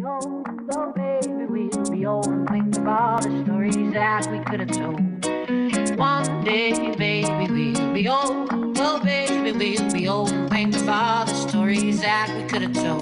old, oh baby, we'll be old and think of all the stories that we could have told. One day, baby, we'll be old, oh baby, we'll be old and think of all the stories that we could have told.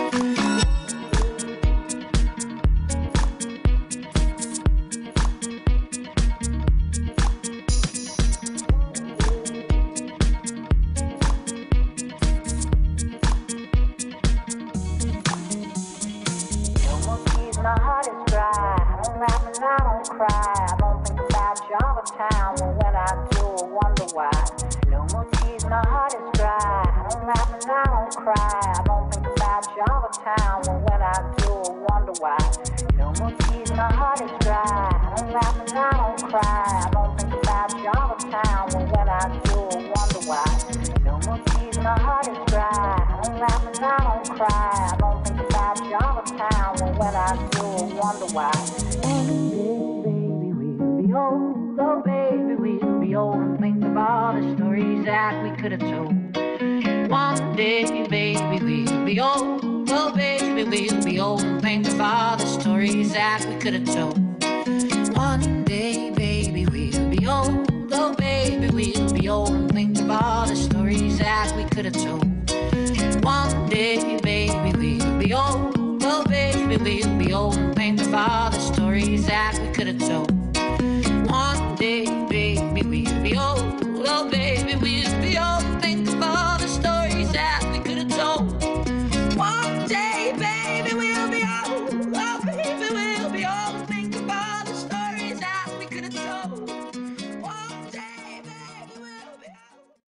My heart is dry. I don't laugh and I don't cry. I don't think about Java Town, but when I do, I wonder why. No more tears, my heart is dry. I don't laugh and I don't cry. I don't think about Java Town, but when I do, I wonder why. No more tears, my heart is dry. I don't laugh and I don't cry. I don't think about Java Town, but when I do, I wonder why. No more tears, my heart is dry. I don't laugh and I don't cry. I don't think about Java Town, but when I do, I wonder why. One day, baby, we'll be old. Oh, baby, we'll be old and think of all the stories that we could have told. One day, baby, we'll be old. Oh, baby, we'll be old and think of all the stories that we could have told. One day, baby, we'll be old. Oh, baby, we'll be old and think of all the stories that we could have told. One day, baby, we'll be old. Oh, baby, we'll be old and think of all the stories that we could have told.